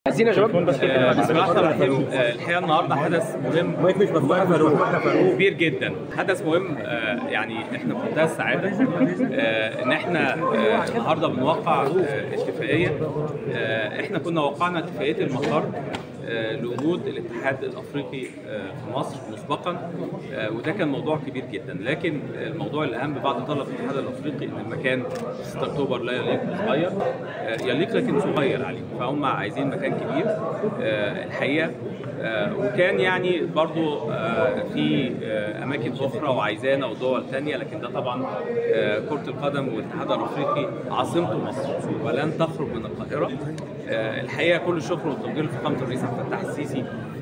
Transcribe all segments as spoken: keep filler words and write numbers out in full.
عايزين يا شباب. بسم الله الرحمن الرحيم. الحقيقه النهارده حدث مهم كبير جدا، حدث مهم. يعني احنا في منتهى السعاده ان احنا النهارده بنوقع اتفاقيه. احنا كنا وقعنا اتفاقيه المقر لوجود الاتحاد الافريقي في مصر مسبقا، وده كان موضوع كبير جدا، لكن الموضوع الاهم بعد طلب الاتحاد الافريقي ان المكان في ستة اكتوبر لا يليق صغير، يليق لكن صغير عليه، فهم عايزين مكان كبير الحقيقه. وكان يعني برضو في اماكن اخرى وعايزانا ودول ثانيه، لكن ده طبعا كره القدم والاتحاد الافريقي عاصمته مصر ولن تخرج من القاهره. الحقيقه كل الشكر والتقدير لفخامه الرئيس عبد الفتاح السيسي،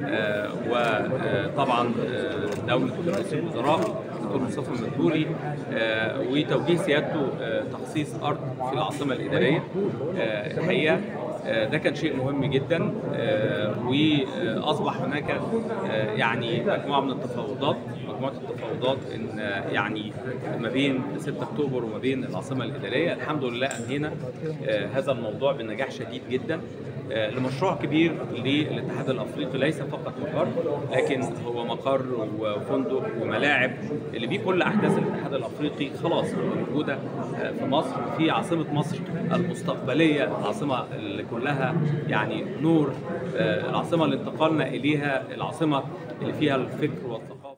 وطبعا دوله رئيس الوزراء الدكتور مصطفى مدبولي، وتوجيه سيادته تخصيص ارض في العاصمه الاداريه. الحقيقه ده كان شيء مهم جدا، واصبح هناك يعني مجموعه من التفاوضات مجموعه التفاوضات ان يعني ما بين ستة اكتوبر وما بين العاصمه الاداريه. الحمد لله انهينا هذا الموضوع بنجاح شديد جدا لمشروع كبير للاتحاد الافريقي، ليس فقط مقر لكن هو مقر وفندق وملاعب اللي بيه كل احداث الاتحاد الافريقي خلاص موجوده في مصر، في عاصمه مصر المستقبليه، العاصمه اللي كلها يعني نور، العاصمه اللي انتقلنا اليها، العاصمه اللي فيها الفكر والثقافه.